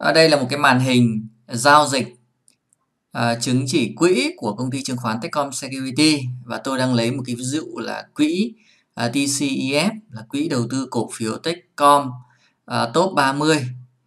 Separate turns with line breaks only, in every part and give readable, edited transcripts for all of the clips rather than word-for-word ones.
Đây là một cái màn hình giao dịch chứng chỉ quỹ của công ty chứng khoán Techcom Security, và tôi đang lấy một cái ví dụ là quỹ TCEF, là quỹ đầu tư cổ phiếu Techcom top 30.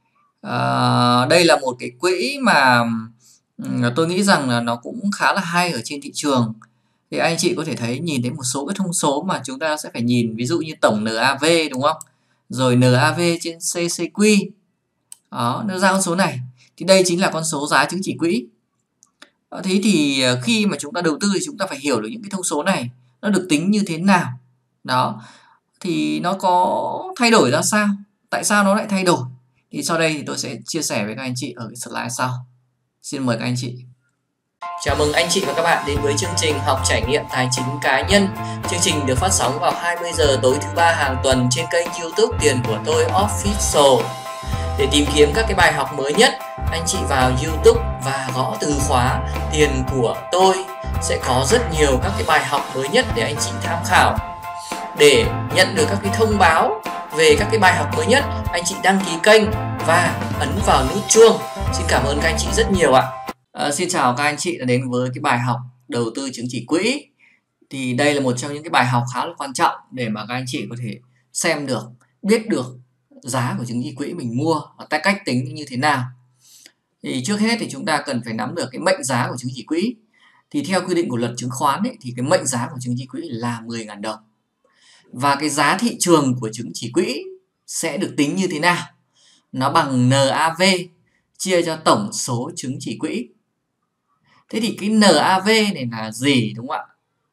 Đây là một cái quỹ mà tôi nghĩ rằng là nó cũng khá là hay ở trên thị trường. Thì anh chị có thể nhìn thấy một số cái thông số mà chúng ta sẽ phải nhìn, ví dụ như tổng NAV, đúng không? Rồi NAV trên CCQ. Đó, nó ra con số này. Thì đây chính là con số giá chứng chỉ quỹ. Thế thì khi mà chúng ta đầu tư thì chúng ta phải hiểu được những cái thông số này nó được tính như thế nào. Đó, thì nó có thay đổi ra sao? Tại sao nó lại thay đổi? Thì sau đây thì tôi sẽ chia sẻ với các anh chị ở cái slide sau. Xin mời các anh chị. Chào mừng anh chị và các bạn đến với chương trình học trải nghiệm tài chính cá nhân. Chương trình được phát sóng vào 20 giờ tối thứ ba hàng tuần trên kênh YouTube Tiền của tôi Official. Để tìm kiếm các cái bài học mới nhất, anh chị vào YouTube và gõ từ khóa Tiền của tôi, sẽ có rất nhiều các cái bài học mới nhất để anh chị tham khảo. Để nhận được các cái thông báo về các cái bài học mới nhất, anh chị đăng ký kênh và ấn vào nút chuông. Xin cảm ơn các anh chị rất nhiều ạ. Xin chào các anh chị đã đến với cái bài học đầu tư chứng chỉ quỹ. Thì đây là một trong những cái bài học khá là quan trọng để mà các anh chị có thể xem được, biết được giá của chứng chỉ quỹ mình mua và cách tính như thế nào. Thì trước hết thì chúng ta cần phải nắm được cái mệnh giá của chứng chỉ quỹ. Thì theo quy định của luật chứng khoán ấy, thì cái mệnh giá của chứng chỉ quỹ là 10.000 đồng. Và cái giá thị trường của chứng chỉ quỹ sẽ được tính như thế nào? Nó bằng NAV chia cho tổng số chứng chỉ quỹ. Thế thì cái NAV này là gì, đúng không ạ?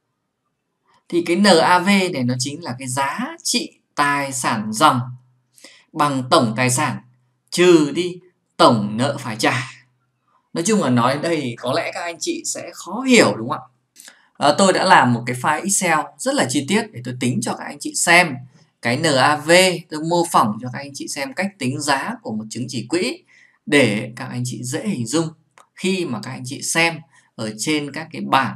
Thì cái NAV này nó chính là cái giá trị tài sản ròng bằng tổng tài sản trừ đi tổng nợ phải trả. Nói chung là nói đây có lẽ các anh chị sẽ khó hiểu, đúng không ạ? Tôi đã làm một cái file Excel rất là chi tiết để tôi tính cho các anh chị xem cái NAV. Tôi mô phỏng cho các anh chị xem cách tính giá của một chứng chỉ quỹ để các anh chị dễ hình dung khi mà các anh chị xem ở trên các cái bảng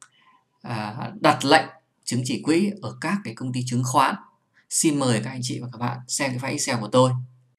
đặt lệnh chứng chỉ quỹ ở các cái công ty chứng khoán. Xin mời các anh chị và các bạn xem cái file Excel của tôi.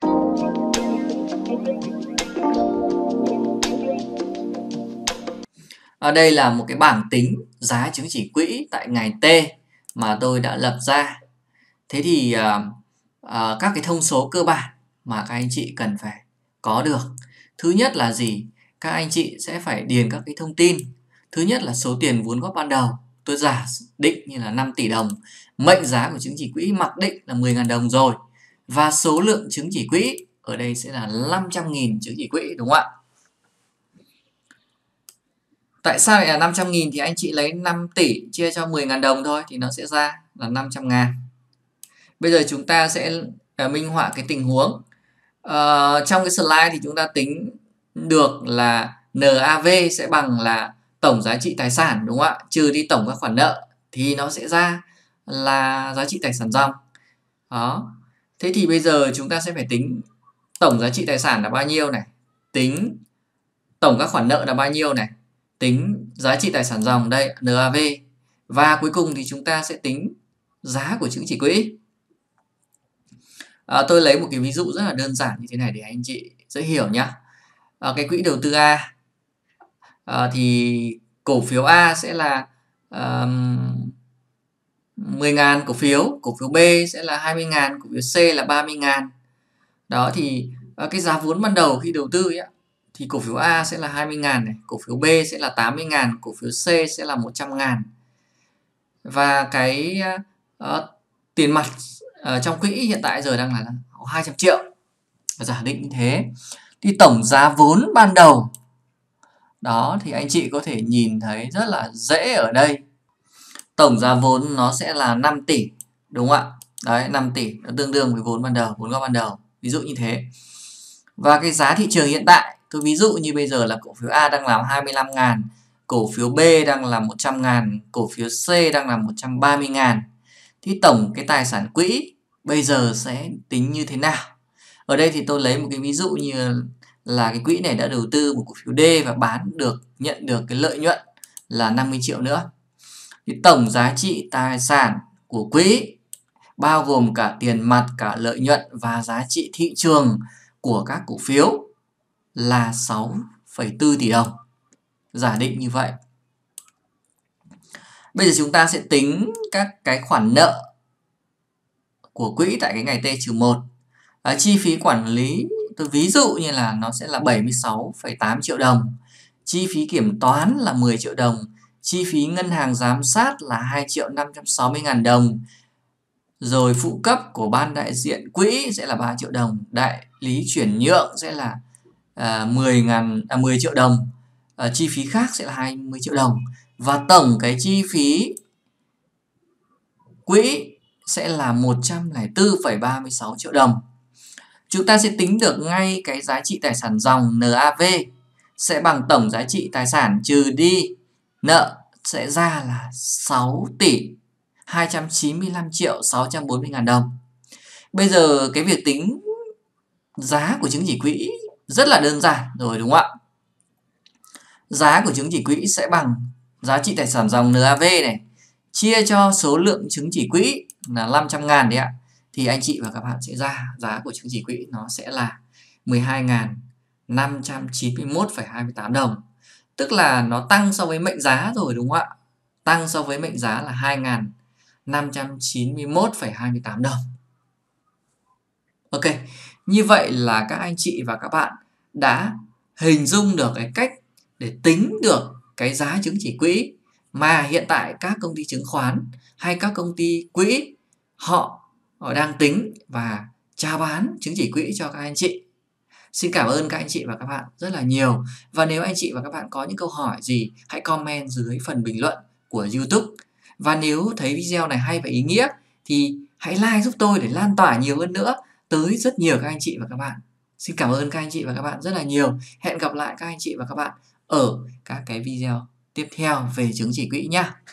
Ở đây là một cái bảng tính giá chứng chỉ quỹ tại ngày T mà tôi đã lập ra. Thế thì các cái thông số cơ bản mà các anh chị cần phải có được. Thứ nhất là gì? Các anh chị sẽ phải điền các cái thông tin. Thứ nhất là số tiền vốn góp ban đầu. Tôi giả định như là 5 tỷ đồng. Mệnh giá của chứng chỉ quỹ mặc định là 10.000 đồng rồi. Và số lượng chứng chỉ quỹ ở đây sẽ là 500.000 chứng chỉ quỹ, đúng không ạ? Tại sao lại là 500.000? Thì anh chị lấy 5 tỷ chia cho 10.000 đồng thôi thì nó sẽ ra là 500.000. Bây giờ chúng ta sẽ minh họa cái tình huống. Trong cái slide thì chúng ta tính được là NAV sẽ bằng là tổng giá trị tài sản, đúng không ạ? Trừ đi tổng các khoản nợ thì nó sẽ ra là giá trị tài sản ròng. Đó. Thế thì bây giờ chúng ta sẽ phải tính tổng giá trị tài sản là bao nhiêu này, tính tổng các khoản nợ là bao nhiêu này, tính giá trị tài sản ròng đây NAV, và cuối cùng thì chúng ta sẽ tính giá của chứng chỉ quỹ. Tôi lấy một cái ví dụ rất là đơn giản như thế này để anh chị dễ hiểu nhé. Cái quỹ đầu tư A thì cổ phiếu A sẽ là 10.000 cổ phiếu B sẽ là 20.000, cổ phiếu C là 30.000. Đó thì cái giá vốn ban đầu khi đầu tư ấy, thì cổ phiếu A sẽ là 20.000 này, cổ phiếu B sẽ là 80.000, cổ phiếu C sẽ là 100.000. Và cái tiền mặt trong quỹ hiện tại giờ đang là 200 triệu. Giả định như thế thì tổng giá vốn ban đầu đó thì anh chị có thể nhìn thấy rất là dễ ở đây. Tổng giá vốn nó sẽ là 5 tỷ, đúng không ạ? Đấy, 5 tỷ nó tương đương với vốn ban đầu, vốn góp ban đầu, ví dụ như thế. Và cái giá thị trường hiện tại, tôi ví dụ như bây giờ là cổ phiếu A đang là 25.000, cổ phiếu B đang là 100.000, cổ phiếu C đang là 130.000. Thì tổng cái tài sản quỹ bây giờ sẽ tính như thế nào? Ở đây thì tôi lấy một cái ví dụ như là cái quỹ này đã đầu tư một cổ phiếu D và nhận được cái lợi nhuận là 50 triệu nữa. Thì tổng giá trị tài sản của quỹ bao gồm cả tiền mặt, cả lợi nhuận và giá trị thị trường của các cổ phiếu là 6,4 tỷ đồng. Giả định như vậy. Bây giờ chúng ta sẽ tính các cái khoản nợ của quỹ tại cái ngày T-1. Chi phí quản lý, tôi ví dụ như là nó sẽ là 76,8 triệu đồng. Chi phí kiểm toán là 10 triệu đồng. Chi phí ngân hàng giám sát là 2.560.000 đồng. Rồi phụ cấp của ban đại diện quỹ sẽ là 3 triệu đồng. Đại lý chuyển nhượng sẽ là 10 triệu đồng. Chi phí khác sẽ là 20 triệu đồng. Và tổng cái chi phí quỹ sẽ là 104,36 triệu đồng. Chúng ta sẽ tính được ngay cái giá trị tài sản ròng NAV sẽ bằng tổng giá trị tài sản trừ đi nợ sẽ ra là 6 tỷ 295 triệu 640 ngàn đồng. Bây giờ cái việc tính giá của chứng chỉ quỹ rất là đơn giản rồi đúng không ạ? Giá của chứng chỉ quỹ sẽ bằng giá trị tài sản ròng NAV này chia cho số lượng chứng chỉ quỹ là 500.000 đấy ạ. Thì anh chị và các bạn sẽ ra giá của chứng chỉ quỹ nó sẽ là 12.591,28 đồng. Tức là nó tăng so với mệnh giá rồi đúng không ạ? Tăng so với mệnh giá là 2.591,28 đồng. Ok, như vậy là các anh chị và các bạn đã hình dung được cái cách để tính được cái giá chứng chỉ quỹ mà hiện tại các công ty chứng khoán hay các công ty quỹ họ đang tính và chào bán chứng chỉ quỹ cho các anh chị. Xin cảm ơn các anh chị và các bạn rất là nhiều. Và nếu anh chị và các bạn có những câu hỏi gì, hãy comment dưới phần bình luận của YouTube. Và nếu thấy video này hay và ý nghĩa thì hãy like giúp tôi để lan tỏa nhiều hơn nữa tới rất nhiều các anh chị và các bạn. Xin cảm ơn các anh chị và các bạn rất là nhiều. Hẹn gặp lại các anh chị và các bạn ở các cái video tiếp theo về chứng chỉ quỹ nhé.